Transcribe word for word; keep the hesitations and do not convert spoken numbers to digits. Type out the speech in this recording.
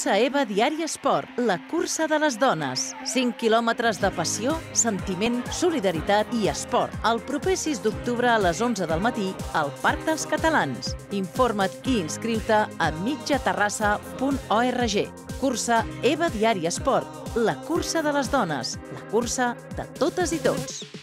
Cursa EVA Diari Esport, la cursa de les dones. cinc quilòmetres de passió, sentiment, solidaritat i esport. El proper sis d'octubre a les onze del matí al Parc dels Catalans. Informa't i inscriu-te a mitjaterrassa punt org. Cursa EVA Diari Esport, la cursa de les dones, la cursa de totes i tots.